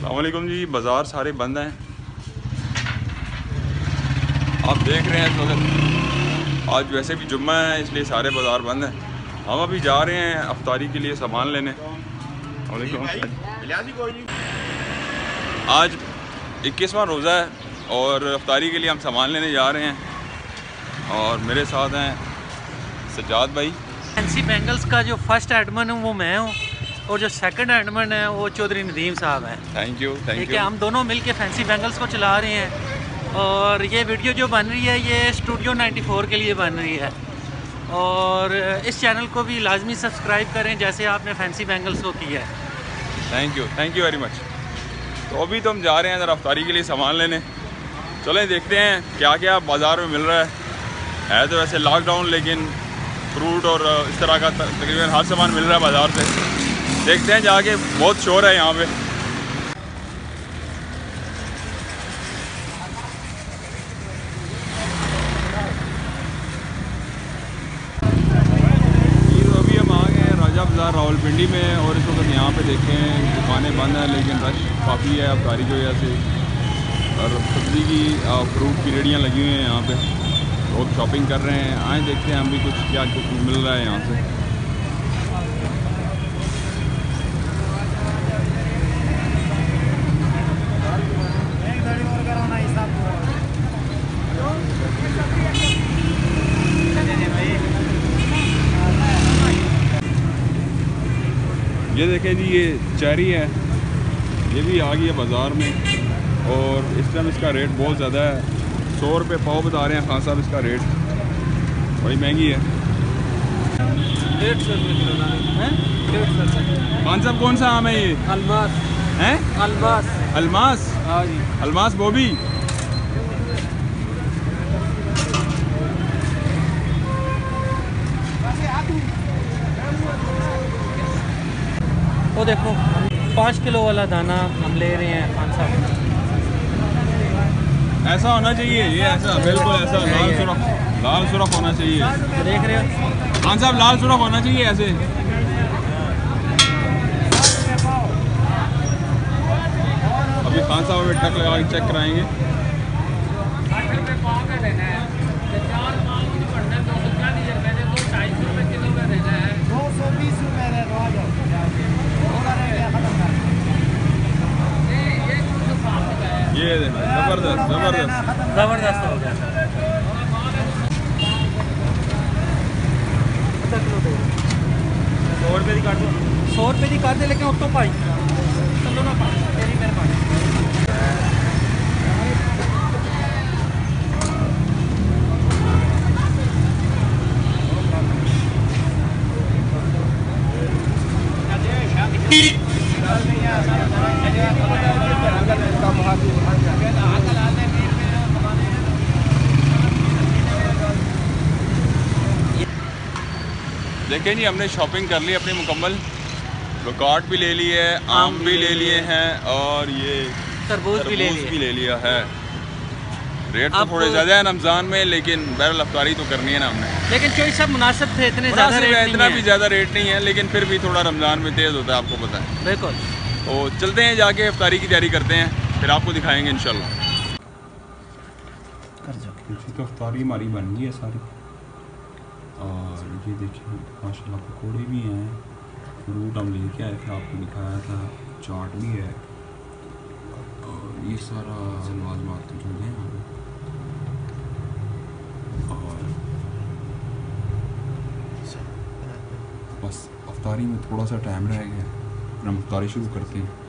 अस्सलामुअलैकुम जी। बाज़ार सारे बंद हैं, आप देख रहे हैं इस वक्त। आज वैसे भी जुम्मा है इसलिए सारे बाज़ार बंद हैं। हम अभी जा रहे हैं अफ्तारी के लिए सामान लेने। आज 21वां रोज़ा है और अफ्तारी के लिए हम सामान लेने जा रहे हैं और मेरे साथ हैं सज्जाद भाई। फैंसी बैंगल्स का जो फर्स्ट एडमन हूँ वो मैं हूँ और जो सेकंड एडमन है वो चौधरी नदीम साहब हैं। Thank you. ठीक है, हम दोनों मिलके फैंसी बैंगल्स को चला रहे हैं और ये वीडियो जो बन रही है ये स्टूडियो 94 के लिए बन रही है और इस चैनल को भी लाजमी सब्सक्राइब करें जैसे आपने फैंसी बैंगल्स को किया है। Thank you very much. तो अभी तो हम जा रहे हैं ज़रा अफ्तारी के लिए सामान लेने। चलें देखते हैं क्या क्या बाज़ार में मिल रहा है तो वैसे लॉकडाउन, लेकिन फ्रूट और इस तरह का तकरीबन हर सामान मिल रहा है बाज़ार से। देखते हैं जाके, बहुत शोर है यहाँ पे। अभी हम आ गए हैं राजा बाज़ार रावलपिंडी में और इस वक्त यहाँ पे देखें दुकानें बंद हैं लेकिन रश काफ़ी है अफ्तारी की वजह से। और सब्ज़ी की फ्रूट की रेडियाँ लगी हुई हैं यहाँ पे, लोग शॉपिंग कर रहे हैं। आए देखते हैं हम भी कुछ क्या कुछ मिल रहा है यहाँ से। ये देखें जी, ये चेरी है, ये भी आ गई है बाज़ार में और इस टाइम इसका रेट बहुत ज़्यादा है। 100 रुपये पाव बता रहे हैं खान साहब इसका रेट, बड़ी महंगी है। 150 रुपये किलो। खान साहब कौन सा आम है ये? अलमास हैं? अलमास। अलमास? हाँ जी, अलमास बोबी। वो देखो 5 किलो वाला दाना हम ले रहे हैं खान साहब। ऐसा होना चाहिए, ये ऐसा बिल्कुल ऐसा लाल सुरख होना चाहिए। देख रहे हो खान साहब, लाल सुरख होना चाहिए ऐसे। अभी खान साहब अभी टक लगा के चेक कराएंगे। ये जबरदस्त जबरदस्त ज़बरदस्त हो गया। 100 रुपये की काट दो। 100 रुपये की काट दे, लेकिन उत्तो पाई चलो ना पाई तेरी मेहरबानी। देखें जी, हमने शॉपिंग कर ली अपनी मुकम्मल। कार्ड भी ले लिए है, आम भी ले लिए हैं और ये तरबूज भी ले लिया है। रेट तो थोड़े ज़्यादा है रमज़ान में, लेकिन बहरहाल अफ्तारी तो करनी है ना हमने। लेकिन चॉइस सब मुनासिब थे, इतने ज़्यादा रेट इतना भी ज़्यादा रेट नहीं है, लेकिन फिर भी थोड़ा रमज़ान में तेज़ होता है, आपको पता है। बिल्कुल। तो चलते हैं जाके अफ्तारी की तैयारी करते हैं, फिर आपको दिखाएंगे इंशाल्लाह। तो अफ्तारी हमारी बन गई है सारी और ये देखिए माशाल्लाह पकौड़े भी हैं, फ्रूट हम लेके आए थे, आपको दिखाया था, चाट भी है और ये सारा लाजमात जो है यहाँ पे। और बस अफ्तारी में थोड़ा सा टाइम रह गया, फिर हम अफ्तारी शुरू करते हैं।